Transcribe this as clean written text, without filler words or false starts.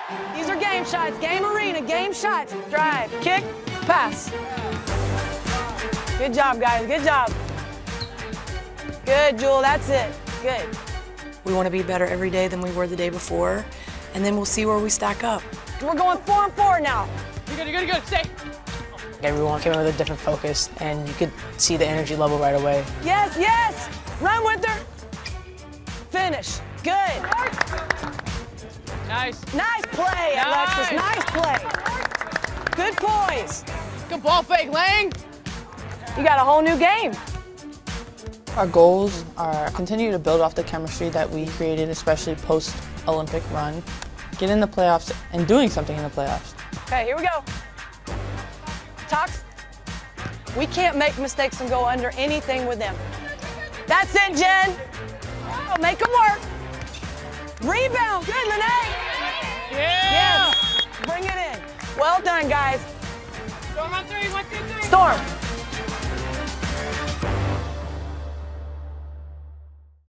These are game shots, game arena, game shots. Drive, kick, pass. Good job, guys, good job. Good, Jewel, that's it, good. We want to be better every day than we were the day before, and then we'll see where we stack up. We're going 4 and 4 now. You're good, stay. Everyone came in with a different focus, and you could see the energy level right away. Yes, yes, run with her. Finish, good. Nice. Nice play, Alexis, nice play. Good poise. Good ball fake, Lang. You got a whole new game. Our goals are continue to build off the chemistry that we created, especially post-Olympic run, get in the playoffs, and doing something in the playoffs. Okay, here we go. Tox, we can't make mistakes and go under anything with them. That's it, Jen. Oh, make them work. Rebound, good, Lene. Yeah. Yes, bring it in. Well done, guys. Storm on 3, 1, 2, 3. Storm.